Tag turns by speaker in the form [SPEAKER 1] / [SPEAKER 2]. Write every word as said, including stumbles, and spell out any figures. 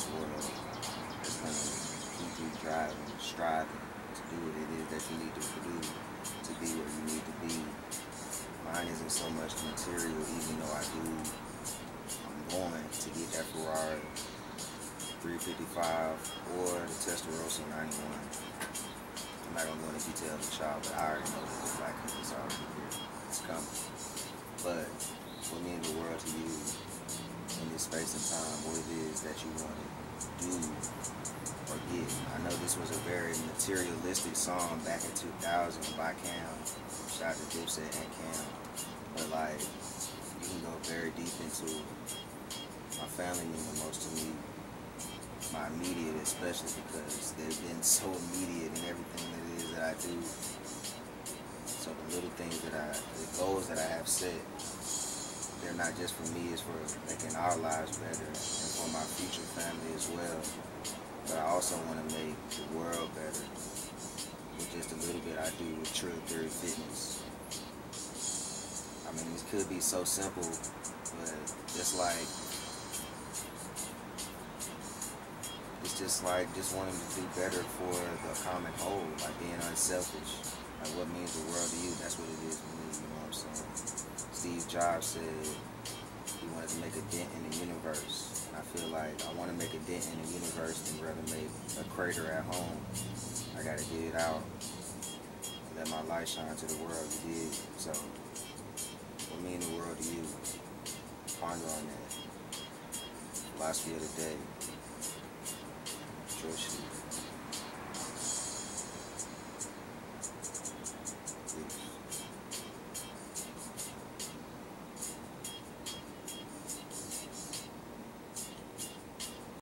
[SPEAKER 1] this world that's gonna keep you driving, striving to do what it is that you need to do to be where you need to be. Mine isn't so much material, even though I do. I'm going to get that Ferrari three fifty-five or the Testarossa ninety-one. I'm not gonna go into detail with y'all, but I already know that the black is already here. It's coming. But what means the world to you in this space and time, what it is that you want to do or get. I know this was a very materialistic song back in two thousand by Cam. Shout out to Dipset and Cam. But like, you can go very deep into my family mean the most to me. My immediate especially, because they've been so immediate in everything that it is that I do. So the little things that I, the goals that I have set, they're not just for me, it's for making our lives better and for my future family as well. But I also want to make the world better with just a little bit I do with Trill Theory Fitness. I mean, this could be so simple, but just like, it's just like just wanting to do better for the common whole, like being unselfish. Like what means the world to you, that's what it is to me, you know what I'm saying? Steve Jobs said he wanted to make a dent in the universe. And I feel like I want to make a dent in the universe than rather make a crater at home. I got to get it out. Let my light shine to the world, you dig? So, what means the world to you? Ponder on that. Philosophy of the day. Trust you.